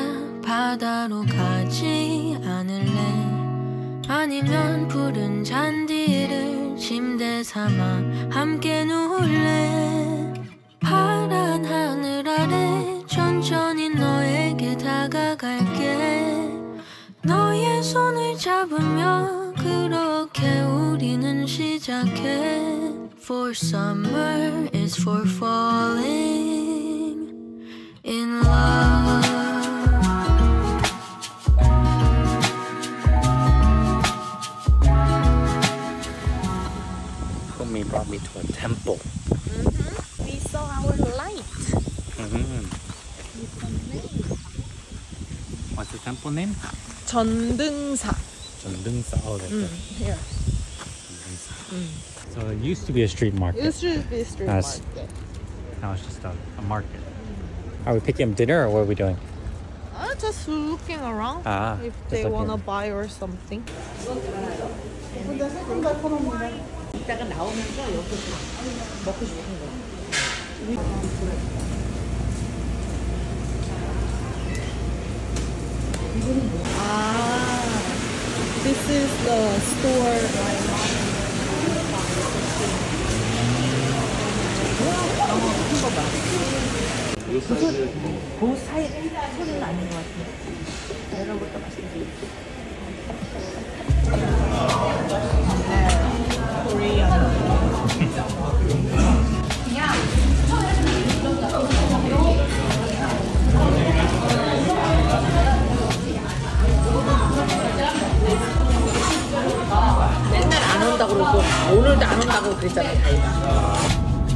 바다로 가지 않을래? 아니면 푸른 잔디를 침대 삼아 함께 누울래? 파란 하늘 아래 천천히 너에게 다가갈게. 너의 손을 잡으며 그렇게 우리는 시작해. For summer is for falling in love. Homie brought me to a temple. We saw our light. What's the temple name? 전등사. 전등사. Oh, that's it. Here. So it used to be a street market. It should be a street That's- market. Now it's just a market. Are we picking up dinner or what are we doing? Just looking around if just they looking. wanna buy or something. 이따가 나오면서 여기서 먹고 싶은 거. This is the store. 그 사이 소리는 아닌 것 같아. 내가 볼까 맛있겠지. 맨날 안 온다고 그러고 오늘도 안 온다고 그랬잖아 자기가.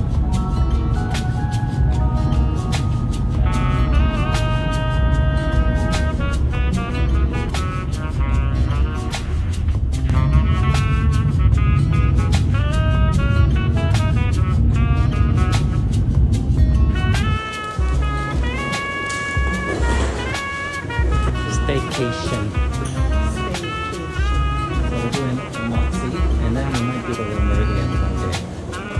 Staycation. So we're doing a Moxie and then we might do the little Meridian one day.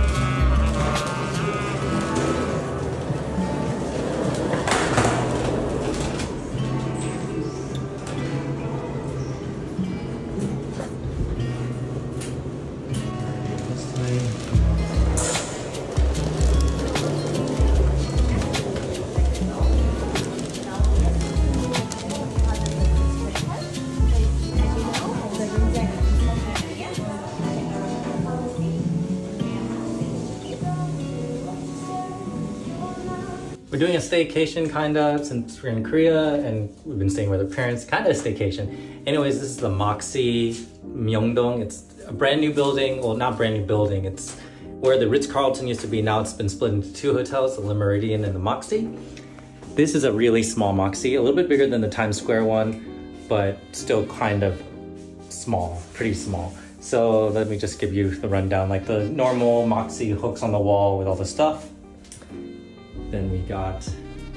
We're doing a staycation kinda since we're in Korea and we've been staying with our parents, kinda a staycation. Anyways, this is the Moxie Myeongdong. It's a brand new building, well not brand new building, it's where the Ritz-Carlton used to be. Now it's been split into two hotels, the Le Méridien and the Moxie. This is a really small Moxie, a little bit bigger than the Times Square one, but still kind of small, pretty small. So let me just give you the rundown, like the normal Moxie hooks on the wall with all the stuff. Then we got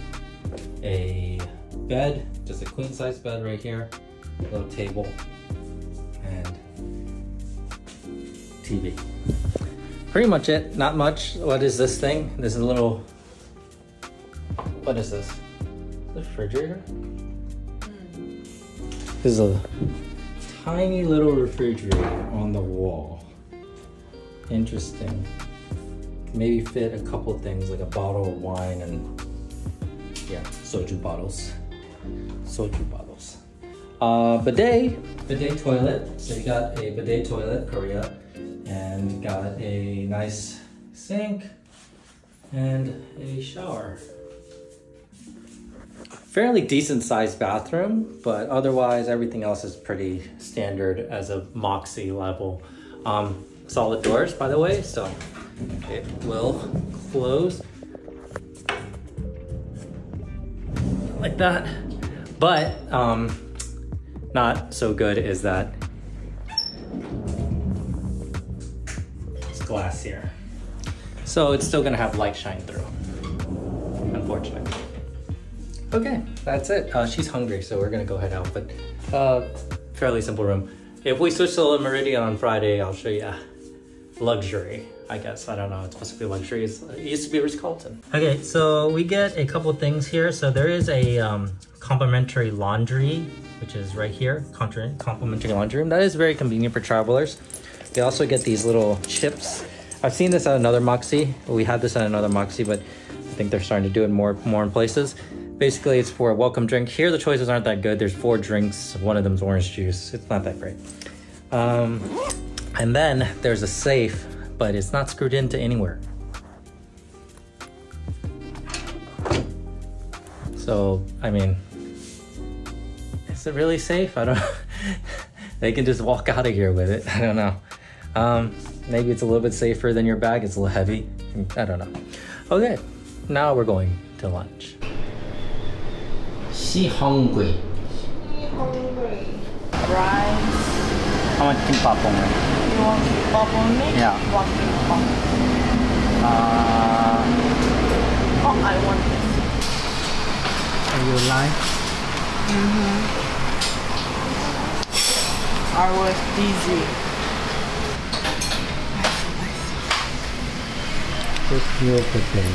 a bed, just a queen size bed right here, little table, and TV. Pretty much it, not much. What is this thing? This is a little, what is this? The refrigerator? This is a tiny little refrigerator on the wall. Interesting. Maybe fit a couple things like a bottle of wine and yeah, soju bottles. Soju bottles. Bidet toilet. So you got a bidet toilet, Korea, and got a nice sink and a shower. Fairly decent sized bathroom, but otherwise everything else is pretty standard as a Moxie level. Solid doors, by the way, so it will close like that. But not so good is that it's glass here. So it's still gonna have light shine through, unfortunately. Okay, that's it. She's hungry, so we're gonna go head out, but fairly simple room. If we switch to Le Méridien on Friday, I'll show you luxury. I guess. I don't know. It's supposed to be luxury. It used to be Ritz-Carlton. Okay, so we get a couple things here. So there is a complimentary laundry, which is right here. Complimentary laundry room. That is very convenient for travelers. They also get these little chips. I've seen this at another Moxie. We had this at another Moxie, but I think they're starting to do it more in places. Basically, it's for a welcome drink. Here, the choices aren't that good. There's 4 drinks. One of them's orange juice. It's not that great. And then there's a safe, but it's not screwed into anywhere. So, I mean, is it really safe? I don't know. They can just walk out of here with it. I don't know. Maybe it's a little bit safer than your bag. It's a little heavy. I don't know. Okay, now we're going to lunch. She hungry. Rice. How much kimbap only? You want kimbap only? Yeah. One kimbap. Oh, I want this. You like? I was dizzy. Just feel prepared.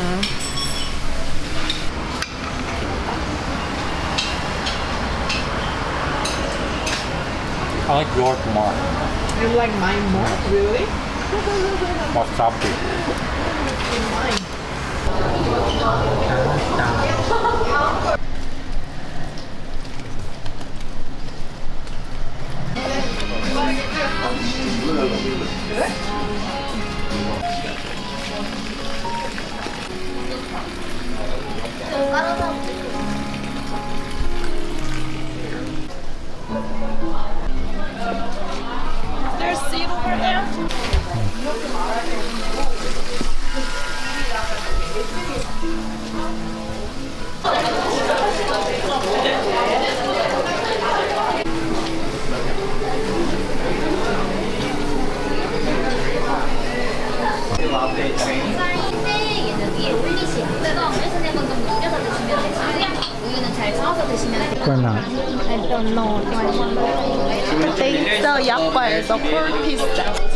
I like yours more. You like mine more? Really? Wasabi. Mine. There's seat over there. I don't know. 데이터 약과에서 콜피스타.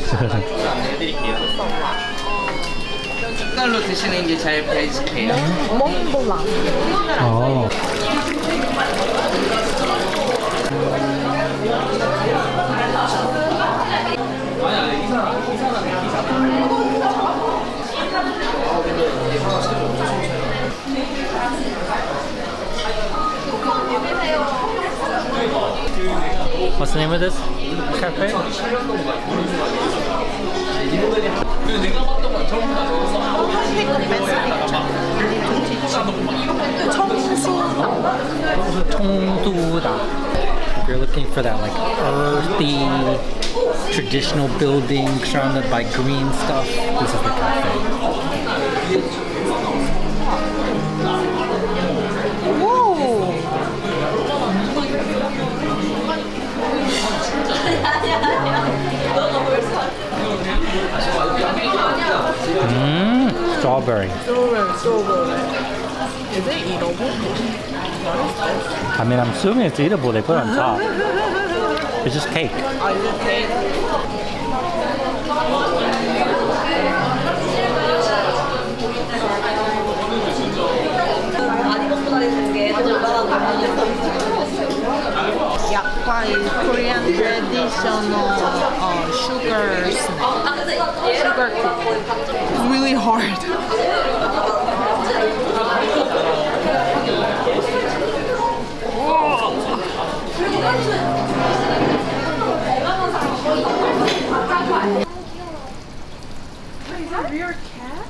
색깔로 드시는 게 제일 베이직해요. 몽블랑. 어. What's the name of this cafe? 청두다. If you're looking for that like earthy, traditional building surrounded by green stuff, this is the cafe. Strawberry. Strawberry. Is it eatable? I mean, I'm assuming it's eatable. They put it on top. It's just cake. Is it cake? Yakpa is Korean traditional sugar snack. Sugar cookie. It's really hard. Is that your cat?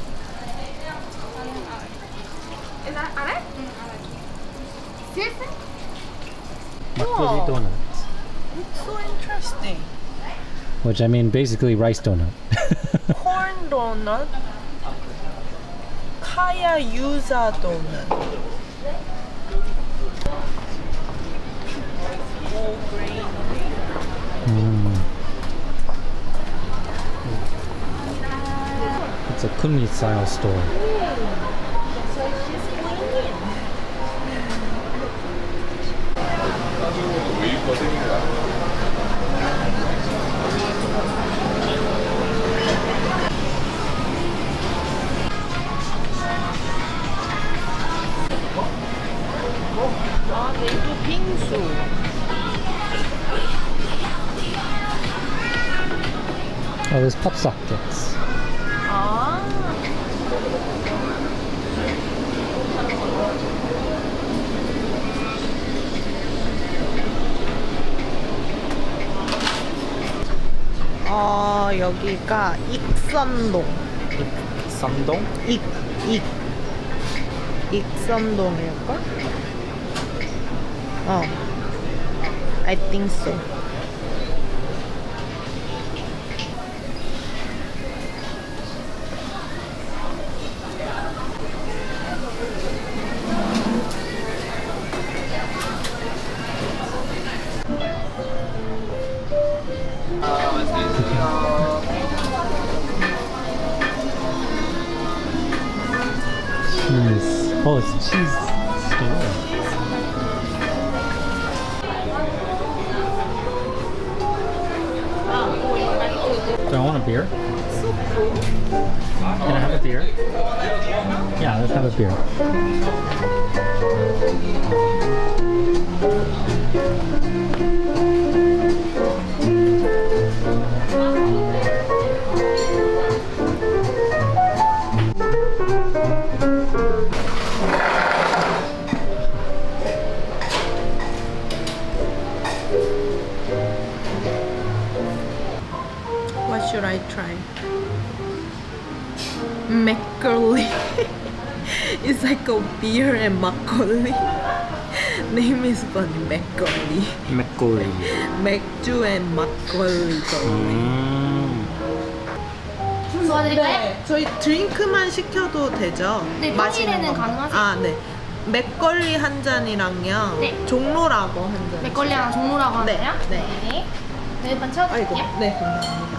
Is that Alex? Seriously? Makgeolli donuts. It's so interesting. Which I mean, basically rice donut. Corn donut. Kaya yuza donut. Whole grain. It's a Kunmi style store. So she's clean. 아, 내도 빙수. Oh, there's pop sockets. 아. 여기가 익선동. 익선동? 익선동일걸? I think so. Cheese. Oh, it's cheese store. Do I want a beer? Can I have a beer? Yeah, let's have a beer. What should I try? Makgeolli. It's like a beer and makgeolli. Name is funny, Makgeolli. Makgeolli. 맥주 and 막걸리 도와드릴까요? 네, 저희 드링크만 시켜도 되죠? 네, 마시는 평일에는 거. 가능하세요. 아, 네. 맥걸리 한 잔이랑요. 네. 종로라고 한 잔. 맥걸리랑 종로라고 네, 하나요? 네. 네. 네, 일단 아이고, 채워드릴게요. 네, 감사합니다.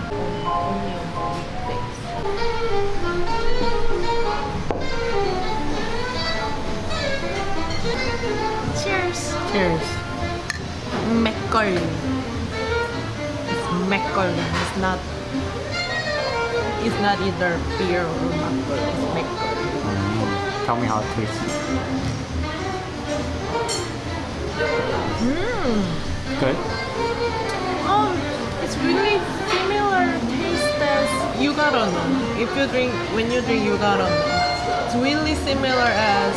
Cheers. Cheers. 맥걸리. It's 맥걸리. It's not either beer or 막걸리. It's 맥걸리. Tell me how it tastes. Good? It's really similar taste as you gotta know. When you drink you gotta know. It's really similar as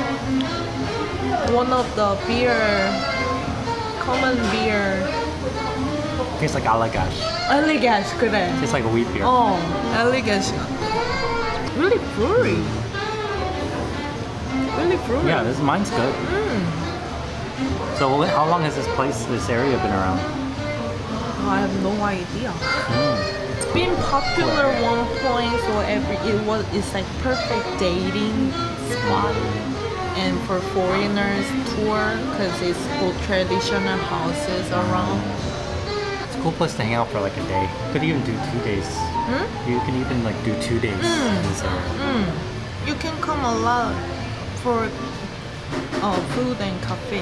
one of the common beer. Tastes like Allagash. Allagash, 그래. Tastes like a wheat beer. Allagash. Really fruity. Really fruity. Yeah, mine's good. So how long has this area been around? I have no idea. It's been popular one point, so it's like perfect dating spot, and for foreigners tour because it's both traditional houses around. It's a cool place to hang out for like a day. You could even do 2 days. You can even like do 2 days in this area. You can come a lot for food and cafe.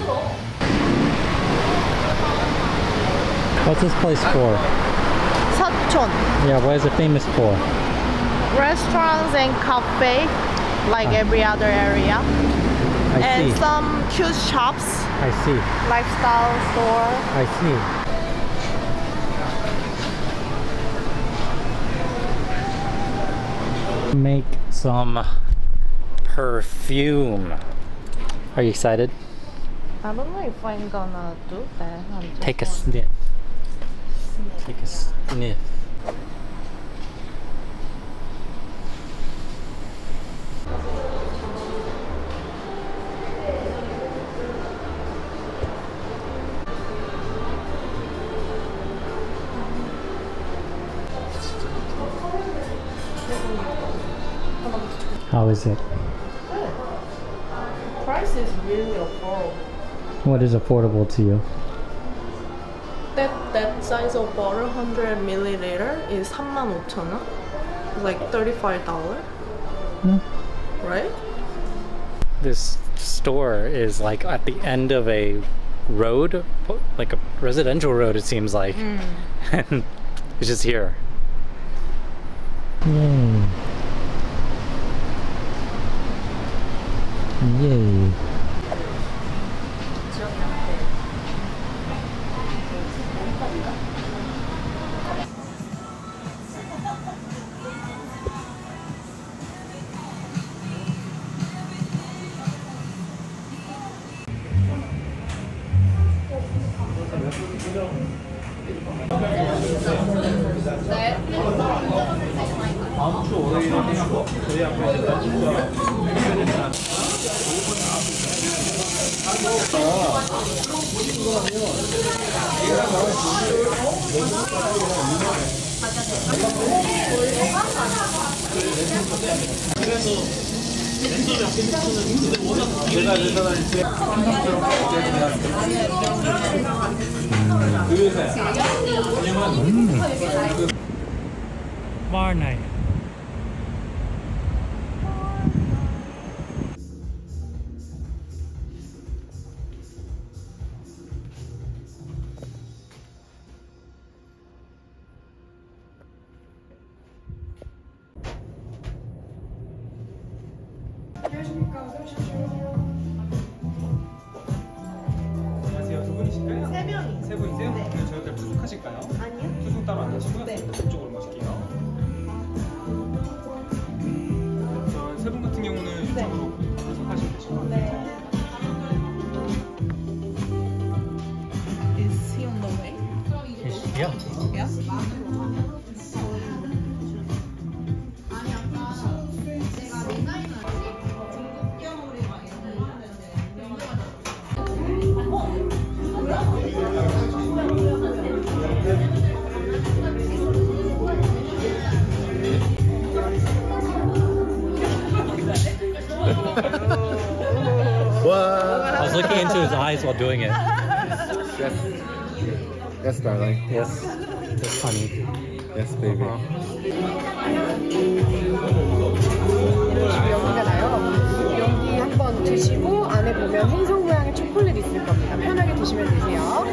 What's this place for? 서촌. Yeah, what is it famous for? Restaurants and cafe, like every other area. I see. Some cute shops, I see. lifestyle store. I see. Make some perfume. Are you excited? I don't know if I'm gonna do that. Take a sniff. Take a sniff. How is it? Price is really affordable. What is affordable to you? That size of bottle, 100 milliliter, is 35,000원. Like $35, right? This store is like at the end of a road, like a residential road, it seems like. And it's just here. Yay. Yay. 다음 주 월요일에 저희 앞에서 Marnay. 안녕하세요. 두 분이실까요? 세 명이. 세 분이세요? 네. 그럼 저희들 투숙하실까요? 아니요. 투숙 따로 안 하시고요? 네. 이쪽으로 모실게요. 저 세 분 같은 경우는 이쪽으로 투숙하시면 되시고. 네. Is he on the way? Yeah. Yeah. I was looking into his eyes while doing it. Yes, darling. Yes. It's funny. Yes, baby. 여기잖아요. 여기 한번 드시고 안에 보면 행성 모양의 초콜릿 있을 겁니다. 편하게 드시면 되세요.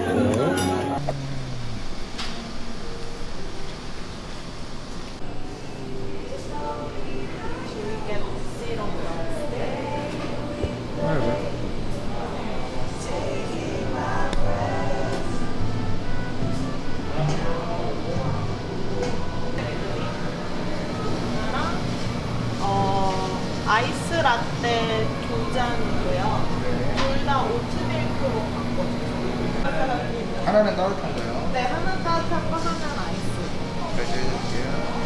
아이스 라떼 2잔이고요. 둘 다 오트밀크로 바꿔주세요. 하나는 따뜻한 거요. 네, 하나 따뜻하고 하나 아이스. 해줄게요.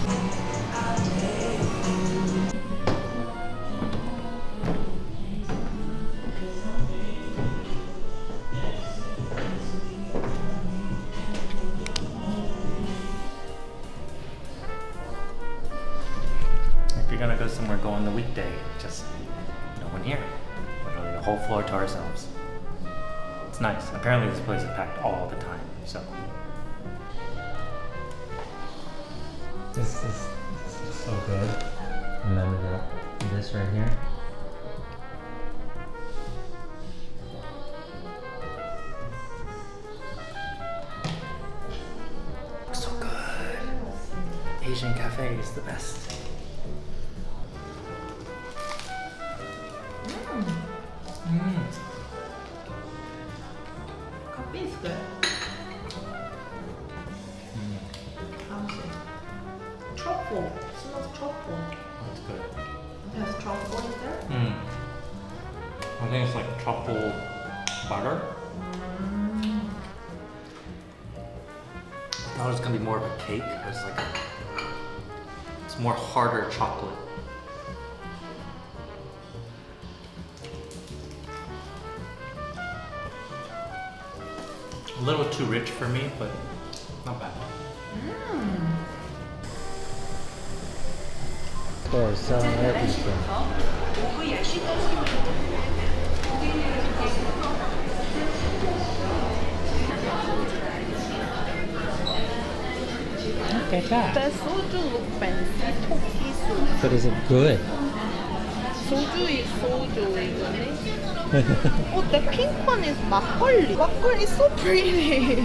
If you're gonna go somewhere, go on the weekday. Just no one here. Literally the whole floor to ourselves. It's nice. Apparently this place is packed all the time, so. This is so good. And then we got this right here. So good. Asian cafe is the best. Coffee is good. Truffle. Smells truffle. That's good. There's truffle in there? I think it's like truffle butter. I thought it was gonna be more of a cake. It's like it's more harder chocolate. A little too rich for me, but not bad. They're selling everything. Look at that. The soju look fancy. 토끼 소주. But is it good? Soju is soju, isn't it? Oh, the pink one is 막걸리. 막걸리 is so pretty.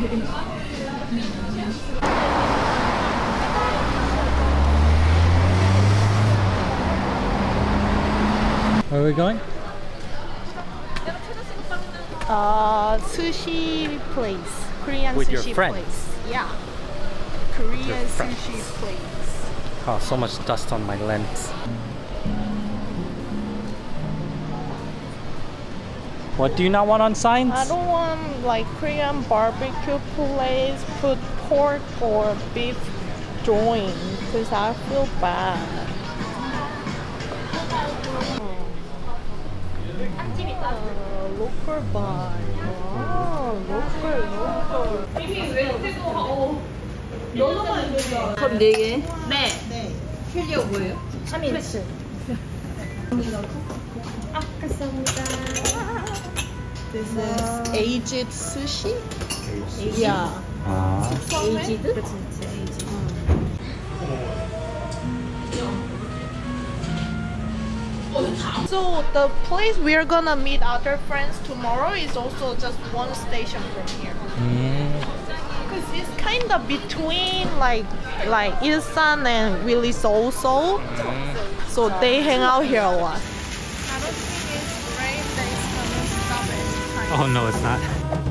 Where are we going? Sushi place. Korean With your sushi friends? place. Yeah. Korean friends. sushi place. Oh, so much dust on my lens. What do you not want on signs? I don't want like Korean barbecue place put pork or beef joint because I feel bad. Local bar. local. 컵 4개. 네. 킬리어 뭐예요? 3인치. This is aged sushi. Yeah. 아. 에이지드? So the place we're gonna meet other friends tomorrow is also just one station from here. Because it's kind of between like Ilsan and Willie Soul. So they hang out here a lot. I don't think it's rain that is gonna stop anytime. Oh no, it's not.